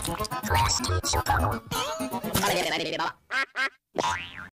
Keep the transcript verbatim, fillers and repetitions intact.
増やしていきようかの。